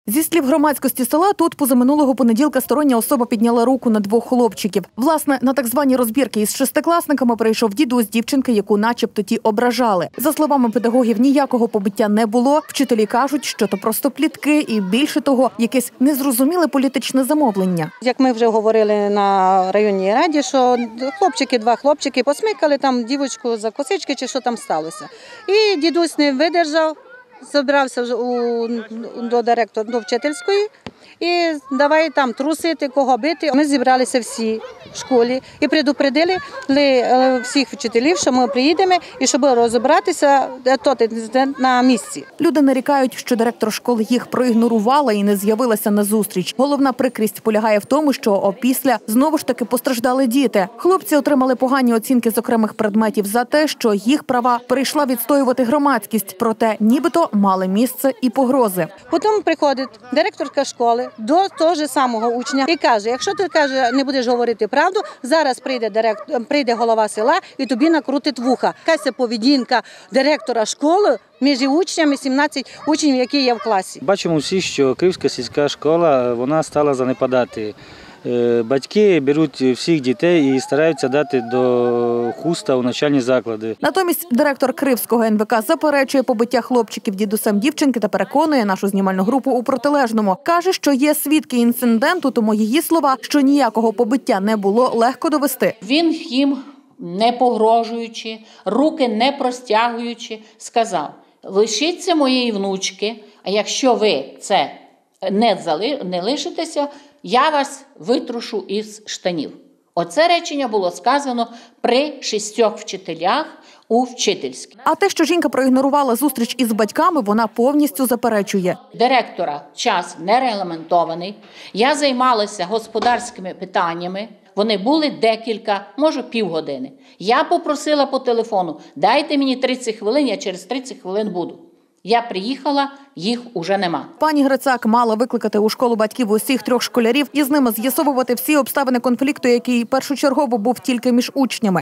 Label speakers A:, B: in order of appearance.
A: Зі слів громадськості села, тут позаминулого понеділка стороння особа підняла руку на двох хлопчиків. Власне, на так звані розбірки із шестикласниками прийшов дідусь дівчинки, яку начебто ті ображали. За словами педагогів, ніякого побиття не було. Вчителі кажуть, що то просто плітки і, більше того, якесь незрозуміле політичне замовлення.
B: Як ми вже говорили на районній раді, що два хлопчики посмикали там дівчинку за косички чи що там сталося. І дідусь не видержав, забрався до директора, до вчительської і давай там трусити, кого бити. Ми зібралися всі в школі і предупредили всіх вчителів, що ми приїдемо і щоб розібратися на місці.
A: Люди нарікають, що директор школи їх проігнорувала і не з'явилася на зустріч. Головна прикрість полягає в тому, що опісля знову ж таки постраждали діти. Хлопці отримали погані оцінки з окремих предметів за те, що їх права прийшла відстоювати громадськість, проте нібито мали місце і погрози.
B: Потім приходить директорка школи до того ж самого учня і каже: якщо ти не будеш говорити правду, зараз прийде голова села і тобі накрутить вуха. Якась поведінка директора школи між учнями, 17 учнів, які є в класі.
C: Бачимо всі, що Київська сільська школа вона стала занепадати. Батьки беруть всіх дітей і стараються дати до хуста у навчальні заклади.
A: Натомість директор Кривського НВК заперечує побиття хлопчиків дідусем дівчинки та переконує нашу знімальну групу у протилежному. Каже, що є свідки інциденту, тому її слова, що ніякого побиття не було, легко довести.
D: Він їм, не погрожуючи, руки не простягуючи, сказав: лишіться моєї внучки, а якщо ви це не лишитеся, я вас витрушу із штанів. Оце речення було сказано при 6 вчителях у вчительській.
A: А те, що жінка проігнорувала зустріч із батьками, вона повністю заперечує.
D: Директора час не регламентований. Я займалася господарськими питаннями. Вони були декілька, може півгодини. Я попросила по телефону: дайте мені 30 хвилин, я через 30 хвилин буду. Я приїхала, їх уже нема.
A: Пані Грицак мала викликати у школу батьків усіх 3 школярів і з ними з'ясовувати всі обставини конфлікту, який першочергово був тільки між учнями.